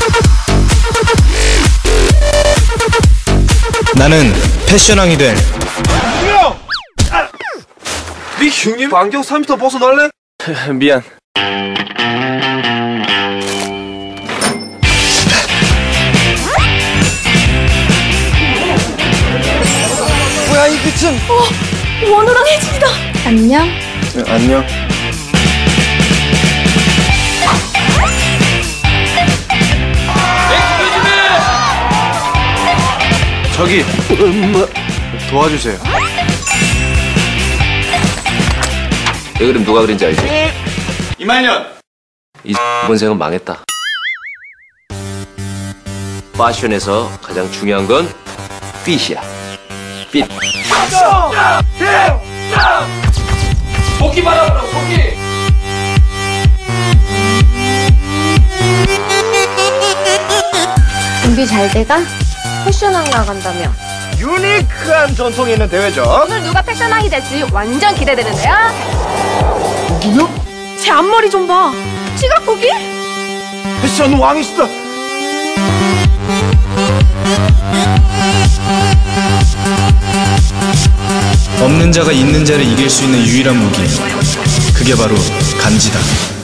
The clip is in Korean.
나는 패션왕이 될 형! 네 형님 안경 3m 벗어날래? 미안. 뭐야 이 빛은? 원호랑 혜진이다. 안녕. 안녕. 저기 도와주세요. 내 그림 누가 그린지 알지? 이말년. 이 본생은 망했다. 패션에서 가장 중요한 건 핏이야. 핏. 복귀 받아보라고 복귀. 준비 잘 돼가? 패션왕 나간다며. 유니크한 전통이 있는 대회죠. 오늘 누가 패션왕이 될지 완전 기대되는데요? 누구요? 제 앞머리 좀 봐. 지각고기? 패션 왕이시다. 없는 자가 있는 자를 이길 수 있는 유일한 무기, 그게 바로 간지다.